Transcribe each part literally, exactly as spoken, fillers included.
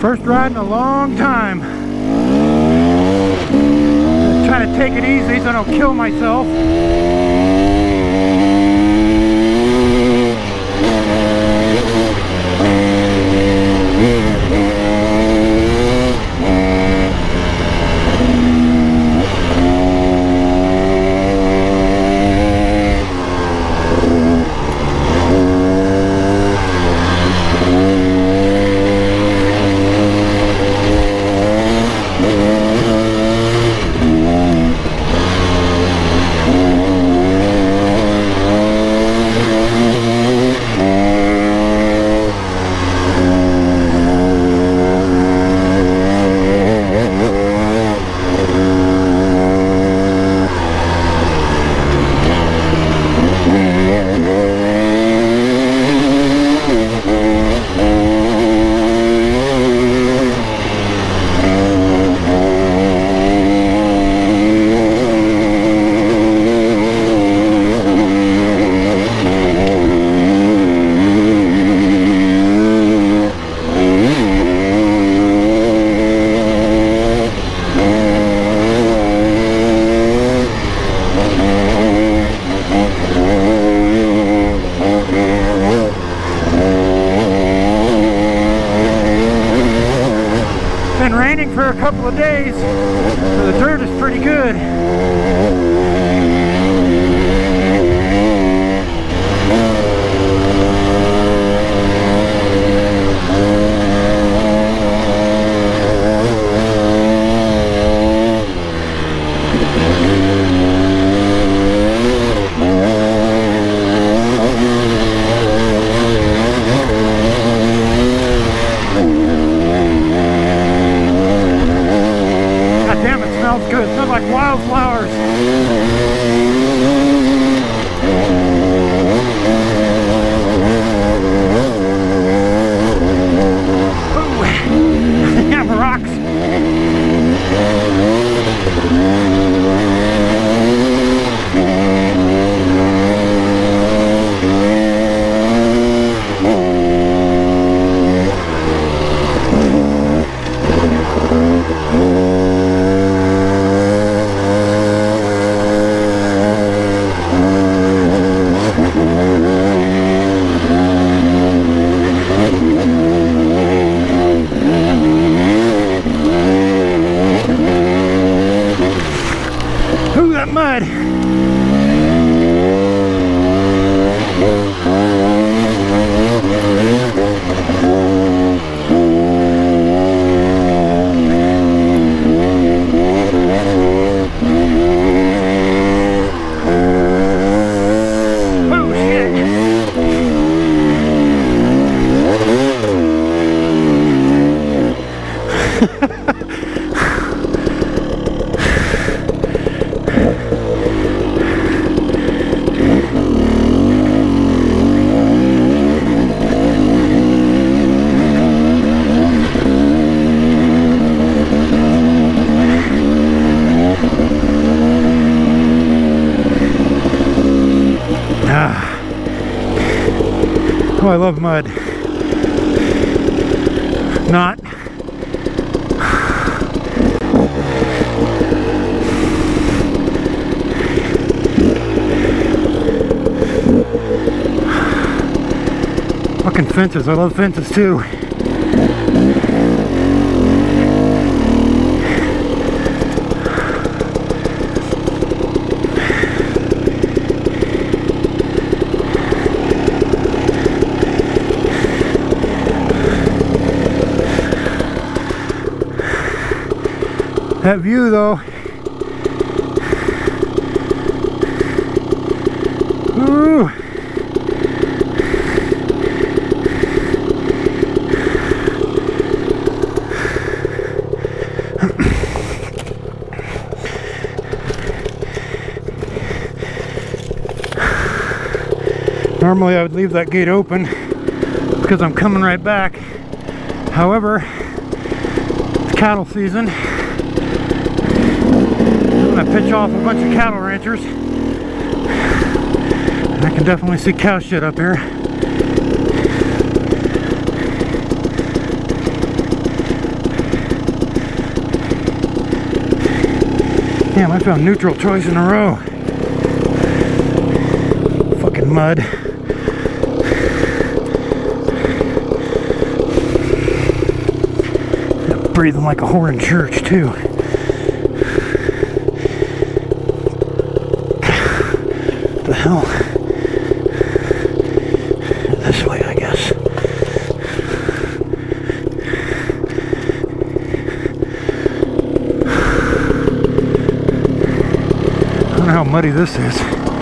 First ride in a long time. Trying to take it easy so I don't kill myself. For a couple of days, so the dirt is pretty good. Good. It smells like wildflowers. Ooh. Yeah, rocks. Mud. Oh shit. Oh, I love mud. Not. Fucking fences. I love fences too. That view though, ooh. Normally I would leave that gate open because I'm coming right back. However, it's cattle season. I pitch off a bunch of cattle ranchers. I can definitely see cow shit up here. Damn, I found neutral twice in a row. Fucking mud. Breathing like a whore in church, too. What the hell? This way, I guess. I don't know how muddy this is.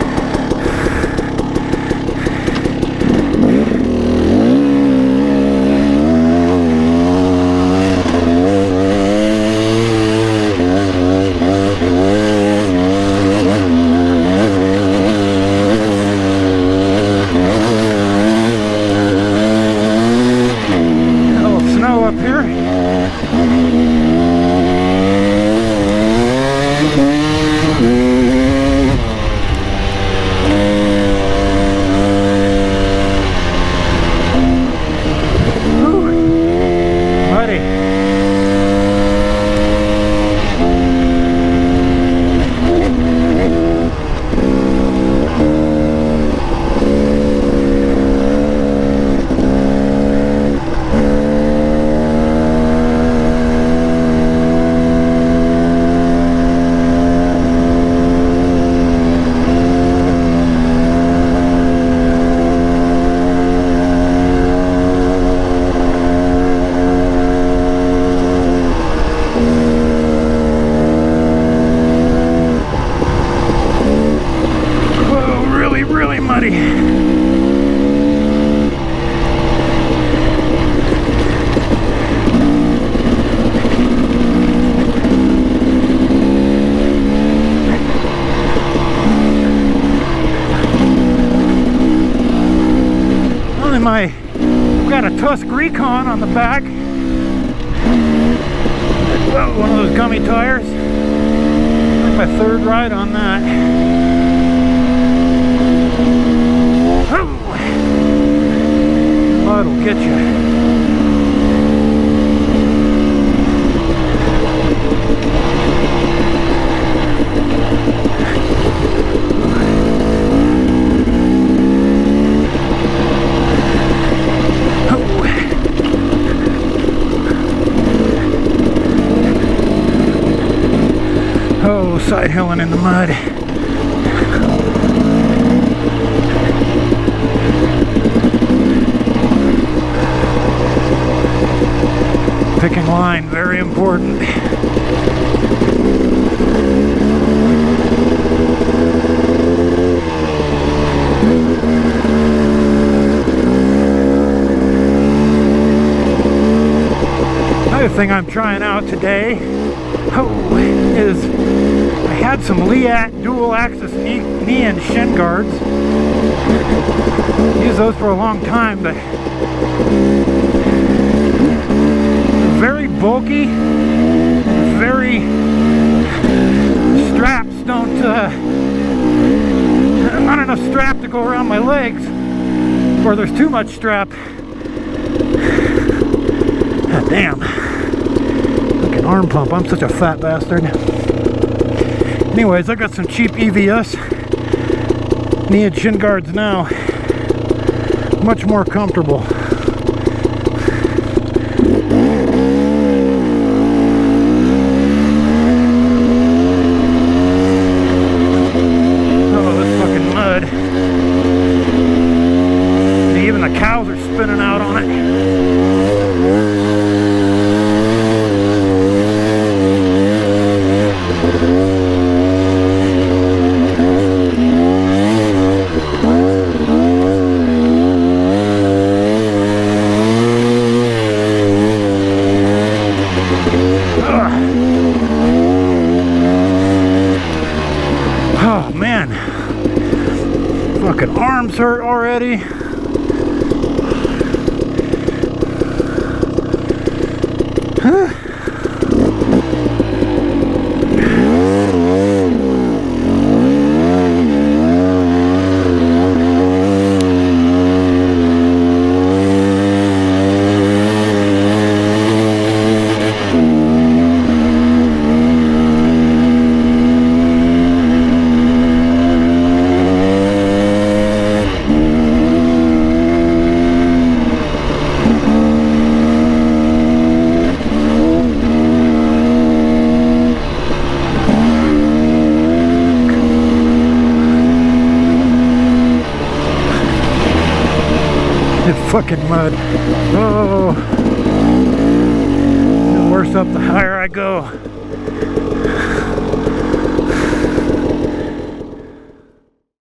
My, I've got a Tusk RECON on the back. Whoa, one of those gummy tires. My third ride on that. Oh, mud will get you. Oh, side hilling in the mud. Picking line, very important. Another thing I'm trying out today oh, is I had some Leat dual axis knee, knee and shin guards. Used those for a long time, but very bulky, very straps don't uh, not enough strap to go around my legs, or there's too much strap. God damn. Like an arm pump. I'm such a fat bastard. Anyways, I got some cheap E V S knee and shin guards now. Much more comfortable. Oh, this fucking mud. Even the cows are spinning out on it. Oh man, fucking arms hurt already. It's fucking mud. Oh, the worse up the higher I go.